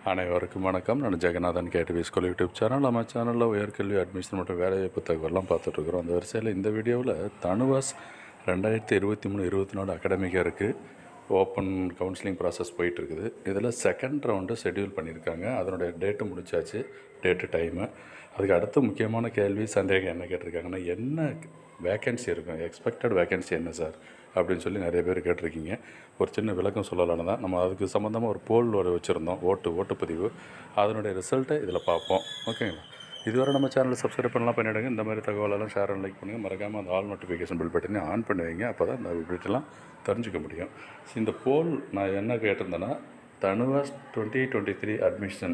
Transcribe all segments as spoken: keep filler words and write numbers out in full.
அனைவருக்கும் வணக்கம். நான் ஜெகநாதன் கேடிவிஸ்கூல் யூடியூப் சேனல். நம்ம சேனலில் உயர்கல்வி அட்மிஷன் மற்றும் வேலைவாய்ப்பு தகவலாம் பார்த்துட்ருக்குறோம். அந்த வரிசையில் இந்த வீடியோவில் தனுவாஸ் ரெண்டாயிரத்தி இருபத்தி மூணு இருபத்தி நாலு அகாடமிக்காக இருக்குது. ஓப்பன் கவுன்சிலிங் ப்ராசஸ் போயிட்டுருக்குது. இதில் செகண்ட் ரவுண்டு ஷெட்யூல் பண்ணியிருக்காங்க. அதனுடைய டேட்டு முடிச்சாச்சு, டேட்டு டைமு. அதுக்கு அடுத்து முக்கியமான கேள்வி சந்தேகம் என்ன கேட்டிருக்காங்கன்னா, என்ன வேக்கன்சி இருக்கும், எக்ஸ்பெக்டட் வேக்கன்சி என்ன சார் அப்படின்னு சொல்லி நிறைய பேர் கேட்டிருக்கீங்க. ஒரு சின்ன விளக்கம் சொல்லலான்னு தான் நம்ம அதுக்கு சம்மந்தமாக ஒரு போல் ஒரு வச்சுருந்தோம், ஓட்டு ஓட்டுப்பதிவு. அதனுடைய ரிசல்ட்டை இதில் பார்ப்போம். ஓகேங்களா? இதுவரை நம்ம சேனலில் சப்ஸ்கிரைப் பண்ணலாம் பண்ணிவிடுங்க. இந்த மாதிரி தகவலெல்லாம் ஷேர் அண்ட் லைக் பண்ணுங்கள். மறக்காமல் அந்த ஆல் நோட்டிஃபிகேஷன் பில் பட்டனே ஆன் பண்ணி வைங்க. அப்போ தான் இந்த வீட்டெல்லாம் தெரிஞ்சுக்க முடியும். இந்த போல் நான் என்ன கேட்டிருந்தேன்னா, தனுவாஸ் twenty twenty three admission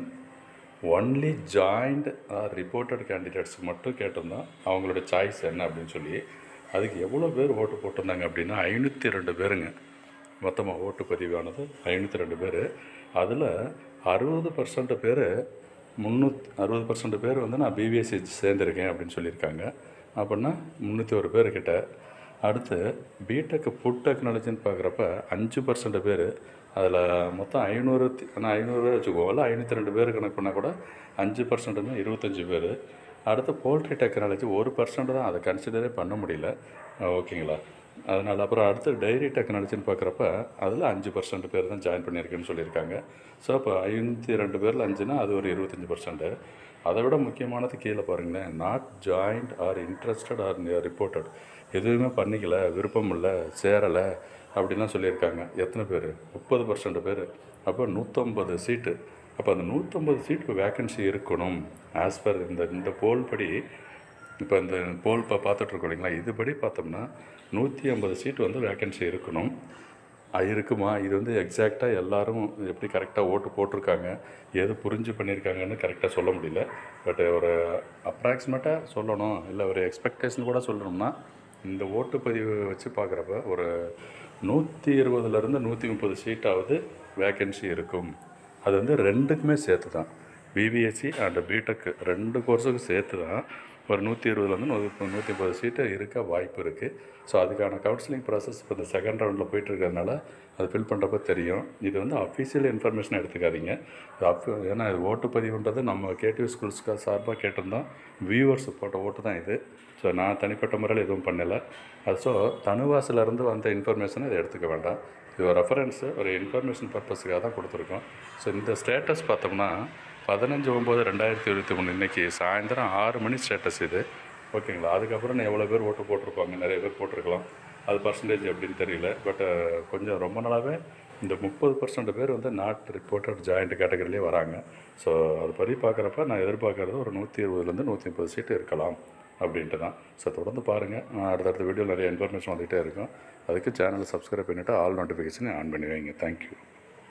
only joined or reported கேண்டிடேட்ஸுக்கு மட்டும் கேட்டிருந்தோம் அவங்களோட சாய்ஸ் என்ன அப்படின்னு சொல்லி. அதுக்கு எவ்வளோ பேர் ஓட்டு போட்டிருந்தாங்க அப்படின்னா ஐநூற்றி ரெண்டு பேருங்க. மொத்தமாக ஓட்டு பதிவானது ஐநூற்றி ரெண்டு பேர். அதில் அறுபது பர்சன்ட் பேர் முந்நூற்றி அறுபது பர்சன்ட் பேர் வந்து நான் பிபிஎஸ்சி சேர்ந்துருக்கேன் அப்படின்னு சொல்லியிருக்காங்க. அப்படின்னா முந்நூற்றி ஒரு பேர்கிட்ட. அடுத்து பிடெக் ஃபுட் டெக்னாலஜின்னு பார்க்குறப்ப அஞ்சு பர்சன்ட் பேர். அதில் மொத்தம் ஐநூறு ஆனால் ஐநூறு வச்சுக்கோங்கள, ஐநூற்றி ரெண்டு பேர் கணக்கு பண்ணால் கூட அஞ்சு பர்சன்ட்டுமே இருபத்தஞ்சி பேர். அடுத்து போல்ட்ரி டெக்னாலஜி ஒரு பர்சன்ட் தான், அதை கன்சிடரே பண்ண முடியல. ஓகேங்களா? அதனால் அப்புறம் அடுத்து டைரி டெக்னாலஜின்னு பார்க்குறப்ப அதில் அஞ்சு பர்சன்ட் பேர் தான் ஜாயின் பண்ணியிருக்குன்னு சொல்லியிருக்காங்க. ஸோ அப்போ ஐநூற்றி ரெண்டு பேரில் அஞ்சுனா அது ஒரு இருபத்தஞ்சி பர்சன்ட்டு. அதை விட முக்கியமானது கீழே பாருங்களேன், not joined or interested or reported, எதுவுமே பண்ணிக்கல, விருப்பம் இல்லை, சேரலை அப்படின்லாம் சொல்லியிருக்காங்க. எத்தனை பேர்? முப்பது பர்சன்ட் பேர். அப்போ நூற்றம்பது சீட்டு. அப்போ அந்த நூற்றம்பது சீட்டு வேக்கன்சி இருக்கணும் ஆஸ் பர் இந்த இந்த போல் படி. இப்போ இந்த போல் இப்போ பார்த்துட்ருக்கோம் இல்லைங்களா, இதுபடி பார்த்தோம்னா நூற்றி ஐம்பது சீட்டு வந்து வேக்கன்சி இருக்கணும். இருக்குமா? இது வந்து எக்ஸாக்டாக எல்லோரும் எப்படி கரெக்டாக ஓட்டு போட்டிருக்காங்க, எது புரிஞ்சு பண்ணியிருக்காங்கன்னு கரெக்டாக சொல்ல முடியல. பட் ஒரு அப்ராக்சிமேட்டாக சொல்லணும், இல்லை ஒரு எக்ஸ்பெக்டேஷன் கூட சொல்லணும்னா இந்த ஓட்டுப்பதிவு வச்சு பார்க்குறப்ப ஒரு நூற்றி இருபதுலேருந்து நூற்றி முப்பது சீட்டாவது வேக்கன்சி இருக்கும். அது வந்து ரெண்டுக்குமே சேர்த்து தான், பிபிஎஸ்சி அண்ட் பிடெக் ரெண்டு கோர்ஸுக்கும் சேர்த்து தான் ஒரு நூற்றி இருபதுலேருந்து நூற்றி நூற்றி முப்பது சீட்டு இருக்க வாய்ப்பு இருக்குது. ஸோ அதுக்கான கவுன்சிலிங் ப்ராசஸ் இப்போ இந்த செகண்ட் ரவுண்டில் போயிட்டுருக்கிறதுனால அது ஃபில் பண்ணுறப்ப தெரியும். இது வந்து அஃபீஷியல் இன்ஃபர்மேஷன் எடுத்துக்காதீங்க. அஃப் ஏன்னா இது ஓட்டுப்பதிவுன்றது நம்ம கேடிவி ஸ்கூல்ஸ்க்கு சார்பாக கேட்டிருந்தோம், வியூவர்ஸ் போட்ட ஓட்டு தான் இது. ஸோ நான் தனிப்பட்ட முறையில் எதுவும் பண்ணலை. அது ஸோ தனுவாசிலேருந்து வந்த இன்ஃபர்மேஷனை இதை எடுத்துக்க வேண்டாம். இது ஒரு ரெஃபரன்ஸு, ஒரு இன்ஃபர்மேஷன் பர்பஸுக்காக தான் கொடுத்துருக்கோம். ஸோ இந்த ஸ்டேட்டஸ் பார்த்தோம்னா பதினஞ்சு ஒம்பது ரெண்டாயிரத்தி இருபத்தி மூணு இன்றைக்கி சாயந்தரம் ஆறு மணி ஸ்டேட்டஸ் இது. ஓகேங்களா? அதுக்கப்புறம் நான் எவ்வளோ பேர் ஓட்டு போட்டிருப்பாங்க, நிறைய பேர் போட்டிருக்கலாம், அது பர்சன்டேஜ் எப்படின்னு தெரியல. பட் கொஞ்சம் ரொம்ப நாளாகவே இந்த முப்பது பர்சன்ட் பேர் வந்து நாட் ரிப்போர்ட்டட் ஜாயிண்ட் கேட்டகரியிலே வராங்க. ஸோ அது படி பார்க்குறப்ப நான் எதிர்பார்க்குறது ஒரு நூற்றி இருபதுலேருந்து நூற்றி முப்பது சீட்டு இருக்கலாம் அப்படின்ட்டு தான். ஸோ தொடர்ந்து பாருங்கள். அடுத்தடுத்த வீடியோவில் நிறைய இன்ஃபர்மேஷன் வந்துகிட்டே இருக்கும். அதுக்கு சேனலை சப்ஸ்கிரைப் பண்ணிவிட்டு ஆல் நோட்டிஃபிகேஷனை ஆன் பண்ணி வைங்க. தேங்க்யூ.